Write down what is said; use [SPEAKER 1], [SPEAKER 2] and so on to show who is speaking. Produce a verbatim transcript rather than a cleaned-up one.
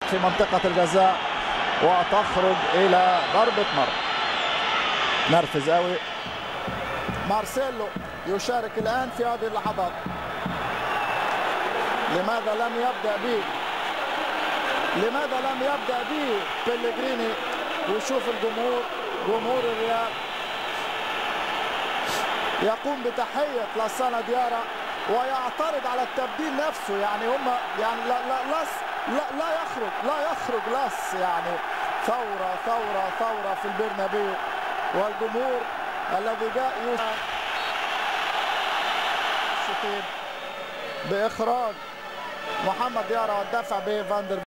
[SPEAKER 1] في منطقة الجزاء وتخرج إلى ضربة مرمى. نرفز قوي. مارسيلو يشارك الآن في هذه اللحظات. لماذا لم يبدأ به؟ لماذا لم يبدأ به بيليجريني؟ ويشوف الجمهور، جمهور الريال يقوم بتحية لاسانا ديارا ويعترض على التبديل نفسه. يعني هم يعني لا لا لاس لا, لا يخرج لا يخرج لاس. يعني ثورة ثورة ثورة في البرنابيو، والجمهور الذي جاء يشتم بإخراج محمد ديارا والدفع به فاندر